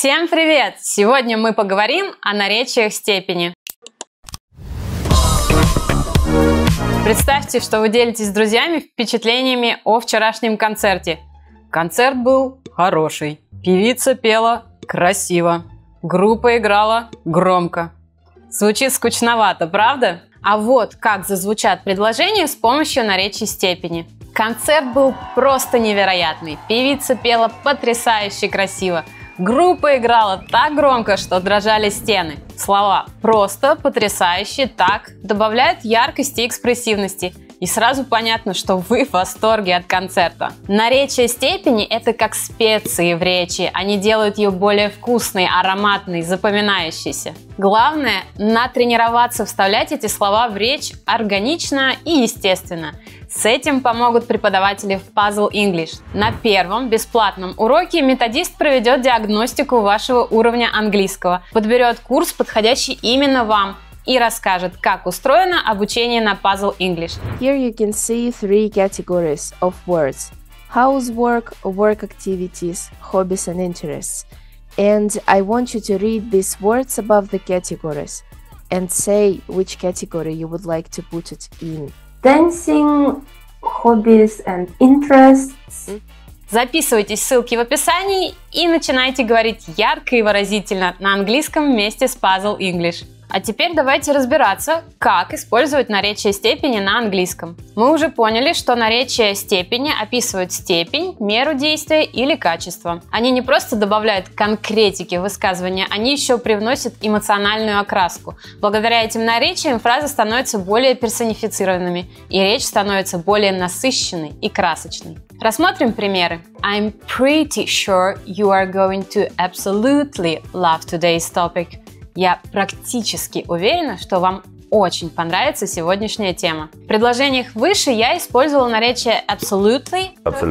Всем привет! Сегодня мы поговорим о наречиях степени. Представьте, что вы делитесь с друзьями впечатлениями о вчерашнем концерте. Концерт был хороший, певица пела красиво, группа играла громко. Звучит скучновато, правда? А вот как зазвучат предложения с помощью наречий степени. Концерт был просто невероятный, певица пела потрясающе красиво, группа играла так громко, что дрожали стены. Слова «просто», «потрясающе», «так» добавляют яркости и экспрессивности. И сразу понятно, что вы в восторге от концерта. Наречия степени – это как специи в речи. Они делают ее более вкусной, ароматной, запоминающейся. Главное – натренироваться вставлять эти слова в речь органично и естественно. С этим помогут преподаватели в Puzzle English. На первом бесплатном уроке методист проведет диагностику вашего уровня английского, подберет курс, подходящий именно вам, и расскажет, как устроено обучение на Puzzle English. Here you can see three categories of words: housework, work activities, hobbies and interests. And I want you to read these words above the categories and say which category you would like to put it in. Dancing, hobbies and interests. Записывайте ссылки в описании и начинайте говорить ярко и выразительно на английском вместе с Puzzle English. А теперь давайте разбираться, как использовать наречие степени на английском. Мы уже поняли, что наречия степени описывают степень, меру действия или качество. Они не просто добавляют конкретики в высказывания, они еще привносят эмоциональную окраску. Благодаря этим наречиям фразы становятся более персонифицированными, и речь становится более насыщенной и красочной. Рассмотрим примеры. I'm pretty sure you are going to absolutely love today's topic. Я практически уверена, что вам очень понравится сегодняшняя тема. В предложениях выше я использовала наречие absolutely,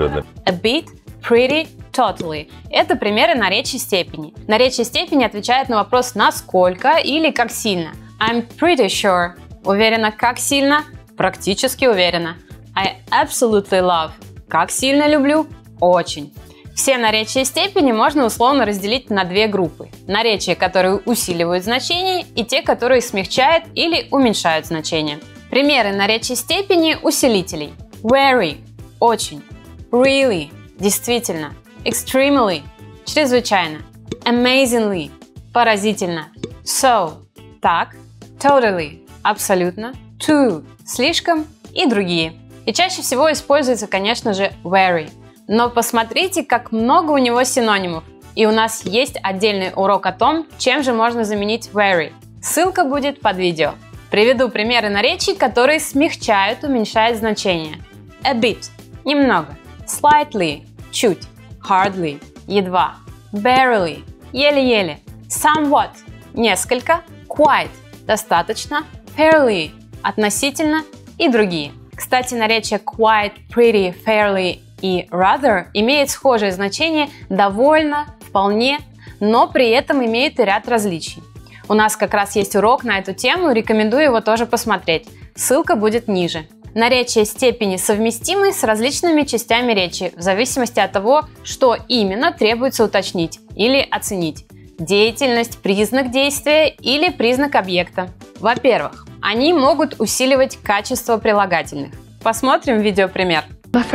a bit, pretty, totally. Это примеры наречий степени. Наречие степени отвечает на вопрос «насколько» или «как сильно». I'm pretty sure. Уверена, как сильно? Практически уверена. I absolutely love. Как сильно люблю? Очень. Все наречия степени можно условно разделить на две группы. Наречия, которые усиливают значение, и те, которые смягчают или уменьшают значение. Примеры наречий степени усилителей. Very – очень. Really – действительно. Extremely – чрезвычайно. Amazingly – поразительно. So – так. Totally – абсолютно. Too – слишком и другие. И чаще всего используется, конечно же, very. Но посмотрите, как много у него синонимов. И у нас есть отдельный урок о том, чем же можно заменить very. Ссылка будет под видео. Приведу примеры наречий, которые смягчают, уменьшают значение. A bit – немного. Slightly – чуть. Hardly – едва. Barely – еле-еле. Somewhat – несколько. Quite – достаточно. Fairly – относительно и другие. Кстати, наречия quite, pretty, fairly и rather имеют схожее значение довольно, вполне, но при этом имеют и ряд различий. У нас как раз есть урок на эту тему, рекомендую его тоже посмотреть. Ссылка будет ниже. Наречия степени совместимы с различными частями речи, в зависимости от того, что именно требуется уточнить или оценить. Деятельность, признак действия или признак объекта. Во-первых, они могут усиливать качество прилагательных. Посмотрим видеопример.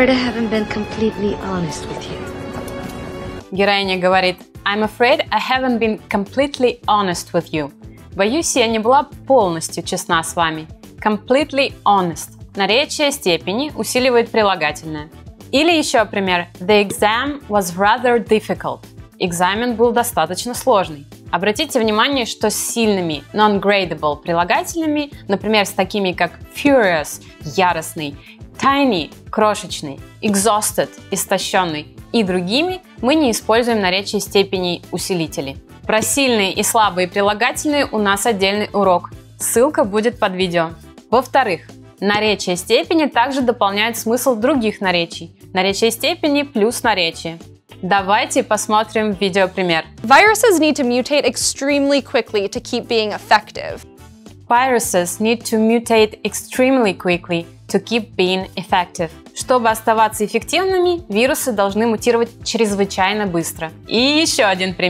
Героиня говорит: I'm afraid I haven't been completely honest with you. Боюсь, я не была полностью честна с вами. Completely honest. Наречие степени усиливает прилагательное. Или еще пример. The exam was rather difficult. Экзамен был достаточно сложный. Обратите внимание, что с сильными non-gradable прилагательными, например, с такими как furious – яростный, tiny – крошечный, exhausted – истощенный и другими, мы не используем наречие степеней усилителей. Про сильные и слабые прилагательные у нас отдельный урок. Ссылка будет под видео. Во-вторых, наречия степени также дополняют смысл других наречий. Наречие степени плюс наречие. Давайте посмотрим видеопример. Viruses need to mutate extremely quickly to keep being effective. Viruses need to mutate extremely quickly to keep being effective. Чтобы оставаться эффективными, вирусы должны мутировать чрезвычайно быстро. И еще один пример.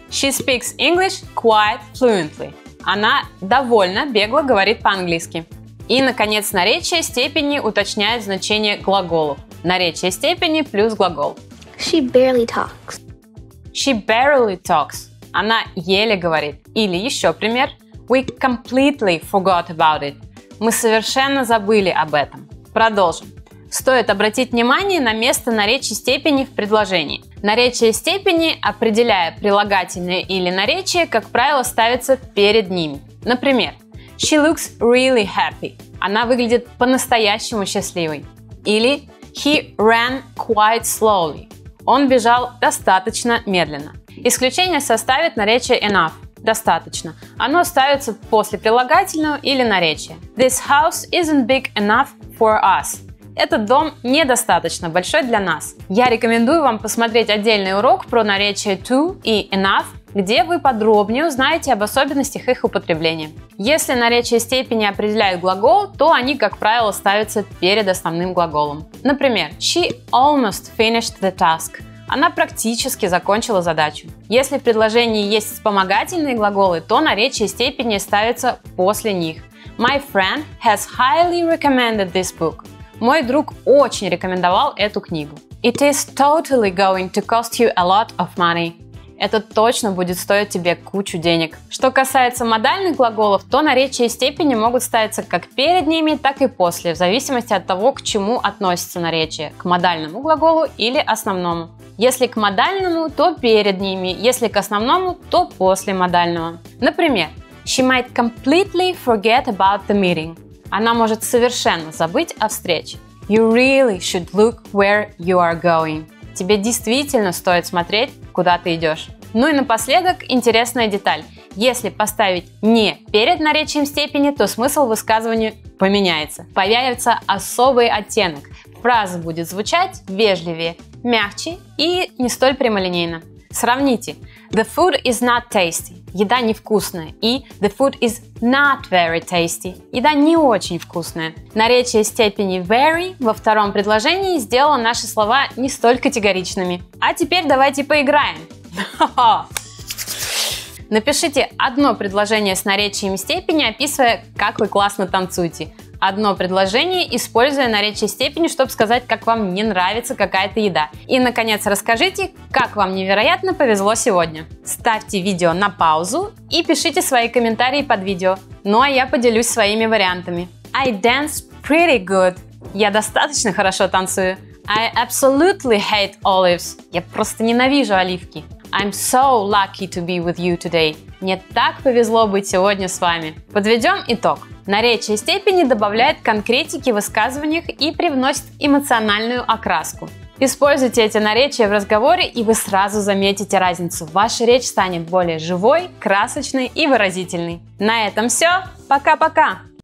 She speaks English quite fluently. Она довольно бегло говорит по-английски. И, наконец, наречие степени уточняет значение глаголов. Наречие степени плюс глагол. She barely talks. She barely talks. Она еле говорит. Или еще пример. We completely forgot about it. Мы совершенно забыли об этом. Продолжим. Стоит обратить внимание на место наречия степени в предложении. Наречие степени, определяя прилагательные или наречие, как правило, ставится перед ними. Например, She looks really happy. Она выглядит по-настоящему счастливой. Или He ran quite slowly. Он бежал достаточно медленно. Исключение составит наречие enough. Достаточно. Оно ставится после прилагательного или наречия. This house isn't big enough for us. Этот дом недостаточно большой для нас. Я рекомендую вам посмотреть отдельный урок про наречие to и enough, где вы подробнее узнаете об особенностях их употребления. Если наречие степени определяет глагол, то они, как правило, ставятся перед основным глаголом. Например, She almost finished the task. Она практически закончила задачу. Если в предложении есть вспомогательные глаголы, то наречие степени ставится после них. My friend has highly recommended this book. Мой друг очень рекомендовал эту книгу. It is totally going to cost you a lot of money. Это точно будет стоить тебе кучу денег. Что касается модальных глаголов, то наречия степени могут ставиться как перед ними, так и после, в зависимости от того, к чему относится наречие, к модальному глаголу или основному. Если к модальному, то перед ними, если к основному, то после модального. Например, She might completely forget about the meeting. Она может совершенно забыть о встрече. You really should look where you are going. Тебе действительно стоит смотреть, куда ты идешь. Ну и напоследок интересная деталь. Если поставить «не» перед наречием степени, то смысл высказывания поменяется. Появится особый оттенок. Фраза будет звучать вежливее, мягче и не столь прямолинейно. Сравните. The food is not tasty. Еда невкусная. И the food is not very tasty. Еда не очень вкусная. Наречие степени very во втором предложении сделало наши слова не столь категоричными. А теперь давайте поиграем. Напишите одно предложение с наречием степени, описывая, как вы классно танцуете. Одно предложение, используя наречие степени, чтобы сказать, как вам не нравится какая-то еда. И, наконец, расскажите, как вам невероятно повезло сегодня. Ставьте видео на паузу и пишите свои комментарии под видео. Ну а я поделюсь своими вариантами. I dance pretty good. Я достаточно хорошо танцую. I absolutely hate olives. Я просто ненавижу оливки. I'm so lucky to be with you today. Мне так повезло быть сегодня с вами. Подведем итог. Наречие степени добавляет конкретики в высказываниях и привносит эмоциональную окраску. Используйте эти наречия в разговоре, и вы сразу заметите разницу. Ваша речь станет более живой, красочной и выразительной. На этом все. Пока-пока!